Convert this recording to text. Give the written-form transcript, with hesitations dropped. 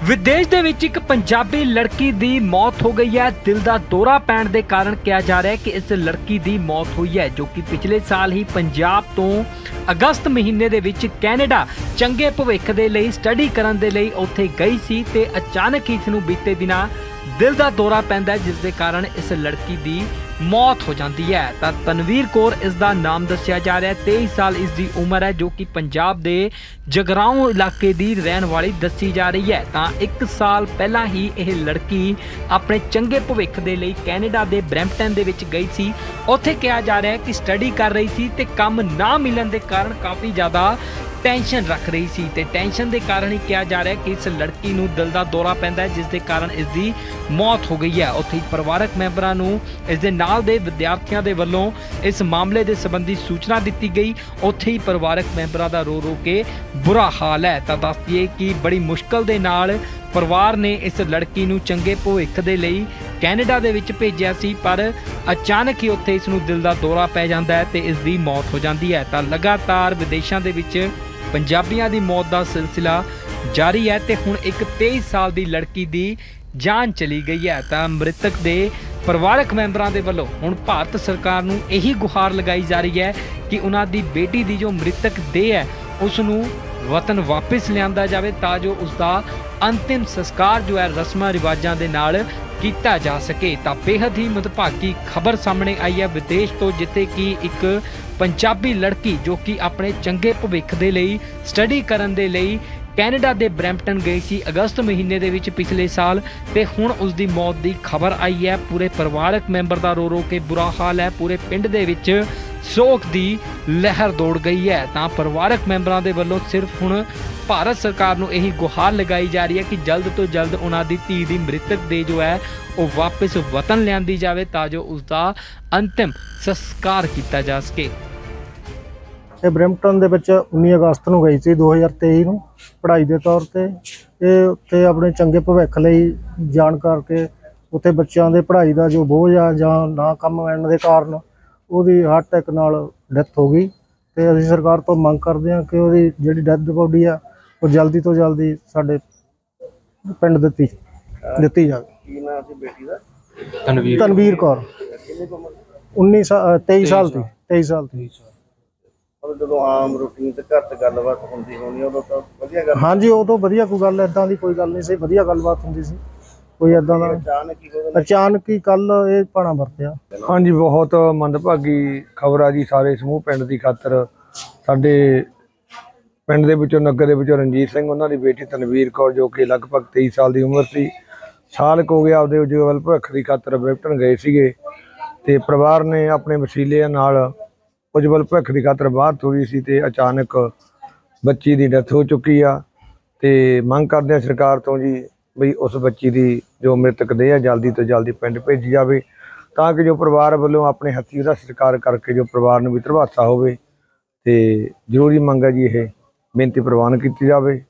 विदेश ਦੇ ਵਿੱਚ ਇੱਕ ਪੰਜਾਬੀ ਲੜਕੀ ਦੀ ਮੌਤ ਹੋ ਗਈ ਹੈ। ਦਿਲ ਦਾ ਦੌਰਾ ਪੈਣ ਦੇ ਕਾਰਨ ਕਿਹਾ ਜਾ ਰਿਹਾ ਹੈ ਕਿ ਇਸ ਲੜਕੀ ਦੀ ਮੌਤ ਹੋਈ ਹੈ, ਜੋ ਕਿ ਪਿਛਲੇ ਸਾਲ ਹੀ ਪੰਜਾਬ ਤੋਂ ਅਗਸਤ ਮਹੀਨੇ ਦੇ ਵਿੱਚ ਕੈਨੇਡਾ ਚੰਗੇ ਭਵਿੱਖ ਦੇ ਲਈ ਸਟੱਡੀ ਕਰਨ ਦੇ ਲਈ ਉੱਥੇ ਗਈ ਸੀ ਤੇ ਅਚਾਨਕ ਹੀ ਇਸ ਨੂੰ ਬੀਤੇ ਦਿਨਾਂ ਦਿਲ ਦਾ ਦੌਰਾ ਪੈਂਦਾ ਹੈ, जिस दे कारण इस लड़की की मौत हो जाती है। तो तनवीर कौर इसका नाम दसिया जा रहा है, 23 साल इसकी उम्र है, जो कि पंजाब के जगराओं इलाके की रहने वाली दसी जा रही है। तो 1 साल पहला ही यह लड़की अपने चंगे भविख के लिए कैनेडा के ब्रैम्पटन के गई सी। उत्थे कहा जा रहा है कि स्टडी कर रही सी ते काम ना मिलने के कारण काफ़ी ज़्यादा टेंशन रख रही सी ते टेंशन के कारण ही कहा जा रहा है कि इस लड़की नूं दिल का दौरा पैंदा है, जिस दे कारण इसकी मौत हो गई है। उत्थे परिवारक मैंबरां नूं इस दे नाल दे विद्यार्थियों के वल्लों इस मामले के संबंधी सूचना दी गई। उत्थे ही परिवारक मैंबरां दा रो रो के बुरा हाल है। तो दस दिए कि बड़ी मुश्किल दे नाल परिवार ने इस लड़की नूं चंगे भविख दे लई कैनेडा दे विच भेजिया सी, पर अचानक ही उत्थे इस नूं दिल का दौरा पै जांदा है ते इस दी मौत हो जाती है। तो लगातार विदेशों के विच पंजाबियों की मौत का सिलसिला जारी है ते हुण एक 23 साल की लड़की की जान चली गई है। तो मृतक के परिवारक मैंबरों के वलों हुण भारत सरकार नूं यही गुहार लगाई जा रही है कि उन्हां दी बेटी की जो मृतक देह है उसनूं वतन वापस लिया जाए, तां जो उसका अंतिम संस्कार जो है रस्मां रिवाजां दे नाल किया जा सके। तो बेहद ही मंदभागी खबर सामने आई है विदेश तो, जिथे कि एक पंजाबी लड़की जो कि अपने चंगे भविख के लिए स्टडी करन दे लई कैनेडा के ब्रैम्पटन गई सी अगस्त महीने दे विच पिछले साल, ते हुण उसकी मौत की खबर आई है। पूरे परिवारक मैंबर का रो रो के बुरा हाल है, पूरे पिंड दे विच सोग की लहर दौड़ गई है। तो परिवारक मैंबरों के वलों सिर्फ हुण भारत सरकार नूं यही गुहार लगाई जा रही है कि जल्द तो जल्द उन्हां दी धी दी मृतक दे जो है वो वापस वतन लियांदी जावे, तां जो उसका अंतिम संस्कार किया जा सके। ਇਹ ਬ੍ਰੈਂਪਟਨ ਦੇ ਵਿੱਚ 19 ਅਗਸਤ ਨੂੰ ਗਈ ਸੀ 2023 ਨੂੰ ਪੜ੍ਹਾਈ ਦੇ ਤੌਰ ਤੇ। ਇਹ ਉੱਥੇ ਆਪਣੇ ਚੰਗੇ ਭਵਿੱਖ ਲਈ ਜਾਣ ਕਰਕੇ ਉੱਥੇ ਬੱਚਿਆਂ ਦੇ ਪੜ੍ਹਾਈ ਦਾ ਜੋ ਬੋਝ ਆ ਜਾਂ ਨਾ ਕੰਮ ਮਿਲਣ ਦੇ ਕਾਰਨ ਉਹਦੀ ਹਾਰਟ ਅਟੈਕ ਨਾਲ ਡੈਥ ਹੋ ਗਈ। ਤੇ ਅਸੀਂ ਸਰਕਾਰ ਤੋਂ ਮੰਗ ਕਰਦੇ ਹਾਂ ਕਿ ਉਹਦੀ ਜਿਹੜੀ ਡੈਥ ਬੋਡੀ ਆ ਉਹ ਜਲਦੀ ਤੋਂ ਜਲਦੀ ਸਾਡੇ ਪਿੰਡ ਦਿੱਤੀ ਜਾਵੇ। ਕੀ ਨਾਮ ਸੀ ਬੇਟੀ ਦਾ? ਤਨਵੀਰ ਕੌਰ। 23 ਸਾਲ ਦੀ। 23 ਸਾਲ ਦੀ। ਜਦੋਂ ਆਮ ਰੂਟੀਨ ਤੇ ਘਰ 'ਚ ਗੱਲਬਾਤ ਹੁੰਦੀ ਹੋਣੀ ਉਦੋਂ ਤਾਂ ਵਧੀਆ ਗੱਲ? ਹਾਂਜੀ, ਉਦੋਂ ਵਧੀਆ ਕੋਈ ਗੱਲ ਇੱਦਾਂ ਦੀ ਕੋਈ ਗੱਲ ਨਹੀਂ ਸੀ, ਵਧੀਆ ਗੱਲਬਾਤ ਹੁੰਦੀ ਸੀ, ਕੋਈ ਇੱਦਾਂ ਦਾ ਅਚਾਨਕ ਹੀ ਕੱਲ ਇਹ ਭਾਣਾ ਵਰਤਿਆ। ਹਾਂਜੀ, ਬਹੁਤ ਮੰਦਭਾਗੀ ਖਬਰ ਆ ਜੀ ਸਾਰੇ ਸਮੂਹ ਪਿੰਡ ਦੀ ਖਾਤਰ। ਸਾਡੇ ਪਿੰਡ ਦੇ ਵਿੱਚੋਂ ਨਗਰ ਦੇ ਵਿੱਚੋਂ ਰਣਜੀਤ ਸਿੰਘ, ਉਹਨਾਂ ਦੀ ਬੇਟੀ ਤਨਵੀਰ ਕੌਰ ਜੋ ਕਿ ਲਗਭਗ 23 ਸਾਲ ਦੀ ਉਮਰ ਸੀ, ਸਾਲ ਕੁ ਹੋ ਗਿਆ ਆਪਦੇ ਉਜਵਲ ਭਵਿੱਖ ਦੀ ਖਾਤਰ ਬ੍ਰੈਂਪਟਨ ਗਏ ਸੀਗੇ ਤੇ ਪਰਿਵਾਰ ਨੇ ਆਪਣੇ ਵਸੀਲਿਆਂ ਨਾਲ ਉਜਵਲ ਭਵਿੱਖ ਦੀ ਖਾਤਰ ਬਾਹਰ ਤੋਰੀ ਸੀ ਤੇ ਅਚਾਨਕ ਬੱਚੀ ਦੀ ਡੈਥ ਹੋ ਚੁੱਕੀ ਆ। ਤੇ ਮੰਗ ਕਰਦੇ ਆ ਸਰਕਾਰ ਤੋਂ ਜੀ ਬਈ ਉਸ ਬੱਚੀ ਦੀ ਜੋ ਮ੍ਰਿਤਕ ਦੇਹ ਆ ਜਲਦੀ ਤੋਂ ਜਲਦੀ ਪਿੰਡ ਭੇਜੀ ਜਾਵੇ, ਤਾਂ ਕਿ ਜੋ ਪਰਿਵਾਰ ਵੱਲੋਂ ਆਪਣੇ ਹੱਥੀਂ ਉਹਦਾ ਸਤਿਕਾਰ ਕਰਕੇ ਜੋ ਪਰਿਵਾਰ ਨੂੰ ਵੀ ਧਰਵਾਸਾ ਹੋਵੇ। ਤੇ ਜ਼ਰੂਰੀ ਮੰਗ ਹੈ ਜੀ, ਇਹ ਬੇਨਤੀ ਪ੍ਰਵਾਨ ਕੀਤੀ ਜਾਵੇ।